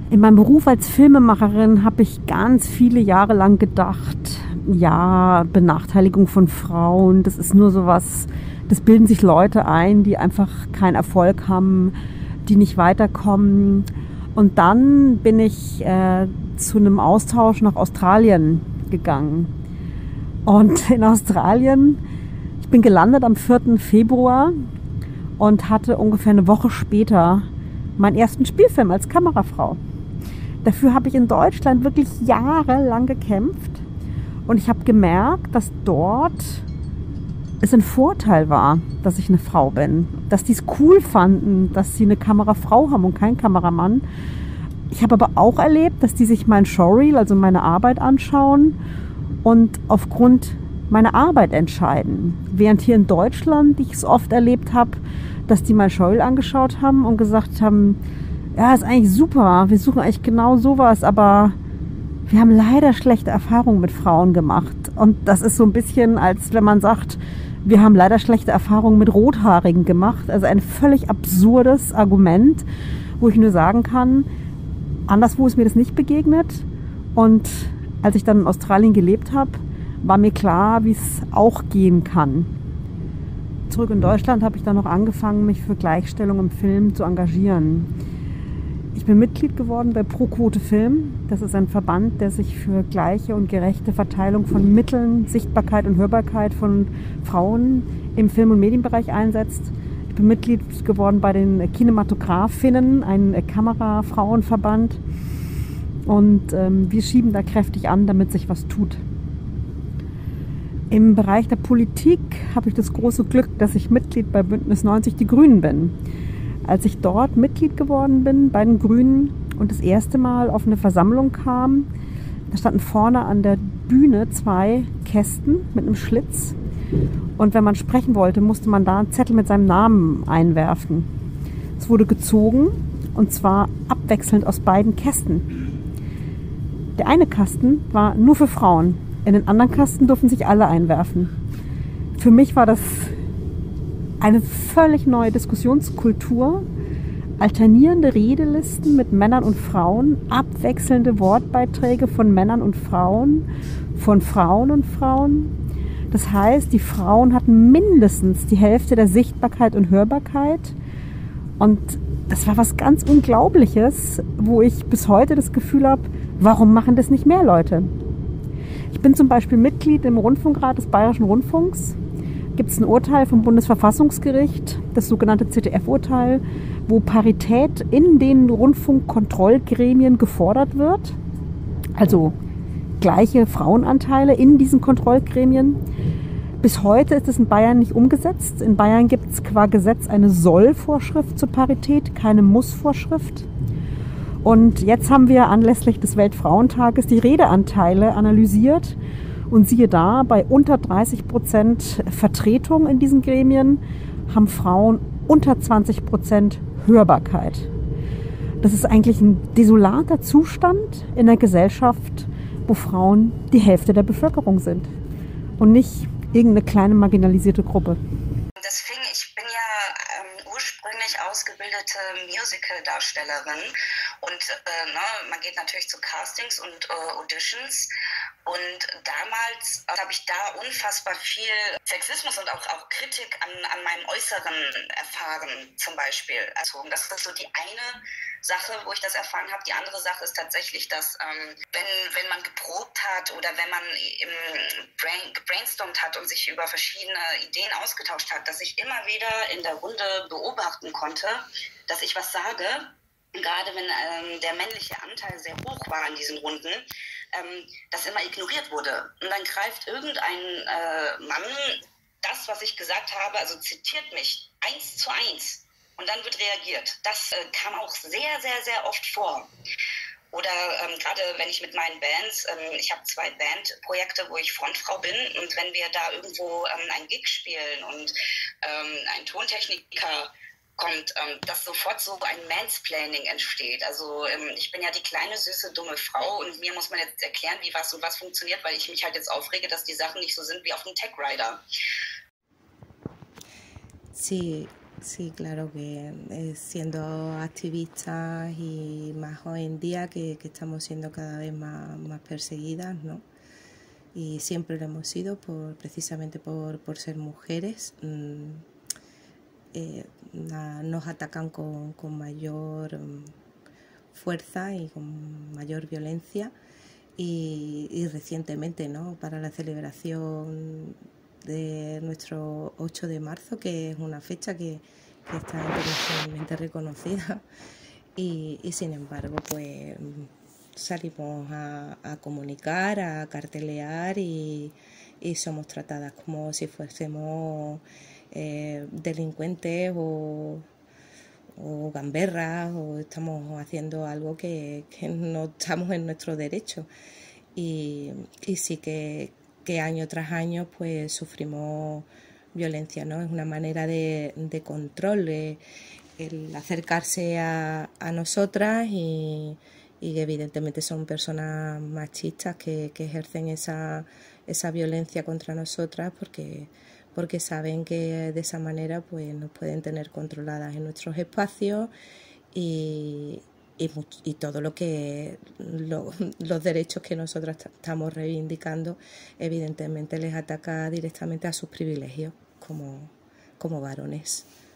In meinem Beruf als Filmemacherin habe ich ganz viele Jahre lang gedacht, ja, Benachteiligung von Frauen, das ist nur sowas, das bilden sich Leute ein, die einfach keinen Erfolg haben, die nicht weiterkommen. Und dann bin ich zu einem Austausch nach Australien gegangen. Und in Australien, ich bin gelandet am 4. Februar und hatte ungefähr eine Woche später meinen ersten Spielfilm als Kamerafrau. Dafür habe ich in Deutschland wirklich jahrelang gekämpft und ich habe gemerkt, dass dort es ein Vorteil war, dass ich eine Frau bin. Dass die es cool fanden, dass sie eine Kamerafrau haben und keinen Kameramann. Ich habe aber auch erlebt, dass die sich mein Showreel, also meine Arbeit anschauen und aufgrund meiner Arbeit entscheiden. Während hier in Deutschland ich es oft erlebt habe, dass die mein Showreel angeschaut haben und gesagt haben, ja, ist eigentlich super, wir suchen eigentlich genau sowas, aber wir haben leider schlechte Erfahrungen mit Frauen gemacht. Und das ist so ein bisschen, als wenn man sagt, wir haben leider schlechte Erfahrungen mit Rothaarigen gemacht. Also ein völlig absurdes Argument, wo ich nur sagen kann, anderswo ist mir das nicht begegnet. Und als ich dann in Australien gelebt habe, war mir klar, wie es auch gehen kann. Zurück in Deutschland habe ich dann noch angefangen, mich für Gleichstellung im Film zu engagieren. Ich bin Mitglied geworden bei Pro Quote Film. Das ist ein Verband, der sich für gleiche und gerechte Verteilung von Mitteln, Sichtbarkeit und Hörbarkeit von Frauen im Film- und Medienbereich einsetzt. Ich bin Mitglied geworden bei den Kinematografinnen, ein Kamerafrauenverband. Und wir schieben da kräftig an, damit sich was tut. Im Bereich der Politik habe ich das große Glück, dass ich Mitglied bei Bündnis 90 Die Grünen bin. Als ich dort Mitglied geworden bin bei den Grünen und das erste Mal auf eine Versammlung kam, da standen vorne an der Bühne 2 Kästen mit einem Schlitz. Und wenn man sprechen wollte, musste man da einen Zettel mit seinem Namen einwerfen. Es wurde gezogen und zwar abwechselnd aus beiden Kästen. Der eine Kasten war nur für Frauen. In den anderen Kasten durften sich alle einwerfen. Für mich war das eine völlig neue Diskussionskultur, alternierende Redelisten mit Männern und Frauen, abwechselnde Wortbeiträge von Männern und Frauen, von Frauen und Frauen. Das heißt, die Frauen hatten mindestens die Hälfte der Sichtbarkeit und Hörbarkeit. Und das war was ganz Unglaubliches, wo ich bis heute das Gefühl habe, warum machen das nicht mehr Leute? Ich bin zum Beispiel Mitglied im Rundfunkrat des Bayerischen Rundfunks. Gibt es ein Urteil vom Bundesverfassungsgericht, das sogenannte ZDF-Urteil, wo Parität in den Rundfunkkontrollgremien gefordert wird. Also gleiche Frauenanteile in diesen Kontrollgremien. Bis heute ist es in Bayern nicht umgesetzt. In Bayern gibt es qua Gesetz eine Soll-Vorschrift zur Parität, keine Muss-Vorschrift. Und jetzt haben wir anlässlich des Weltfrauentages die Redeanteile analysiert. Und siehe da, bei unter 30% Vertretung in diesen Gremien haben Frauen unter 20% Hörbarkeit. Das ist eigentlich ein desolater Zustand in der Gesellschaft, wo Frauen die Hälfte der Bevölkerung sind und nicht irgendeine kleine marginalisierte Gruppe. Ich bin ja ursprünglich ausgebildete Musical-Darstellerin und man geht natürlich zu Castings und Auditions. Und damals habe ich da unfassbar viel Sexismus und auch Kritik an meinem Äußeren erfahren, zum Beispiel. Also das ist so die eine Sache, wo ich das erfahren habe. Die andere Sache ist tatsächlich, dass wenn man geprobt hat oder wenn man gebrainstormt hat und sich über verschiedene Ideen ausgetauscht hat, dass ich immer wieder in der Runde beobachten konnte, dass ich was sage, gerade wenn der männliche Anteil sehr hoch war in diesen Runden, das immer ignoriert wurde. Und dann greift irgendein Mann das, was ich gesagt habe, also zitiert mich 1:1 und dann wird reagiert. Das kam auch sehr, sehr, sehr oft vor. Oder gerade wenn ich mit meinen Bands, ich habe 2 Bandprojekte, wo ich Frontfrau bin, und wenn wir da irgendwo ein Gig spielen und ein Tontechniker kommt, dass sofort so ein Mansplaining entsteht. Also ich bin ja die kleine, süße, dumme Frau und mir muss man jetzt erklären, wie was und was funktioniert, weil ich mich halt jetzt aufrege, dass die Sachen nicht so sind wie auf dem Tech Rider. Sí, Sí, claro que siendo activistas y más hoy en día que estamos siendo cada vez más perseguidas, ¿no? Y siempre lo hemos sido precisamente por ser mujeres. Nos atacan con mayor fuerza y con mayor violencia. Y recientemente, ¿no? Para la celebración de nuestro 8 de marzo, que es una fecha que está internacionalmente reconocida, y sin embargo pues salimos a comunicar, a cartelear y somos tratadas como si fuésemos delincuentes o gamberras, o estamos haciendo algo que no estamos en nuestro derecho. Y sí que año tras año pues sufrimos violencia, ¿no? Es una manera de control, el acercarse a nosotras y evidentemente son personas machistas que ejercen esa violencia contra nosotras porque saben que de esa manera pues nos pueden tener controladas en nuestros espacios y todo lo que los derechos que nosotras estamos reivindicando evidentemente les ataca directamente a sus privilegios como varones.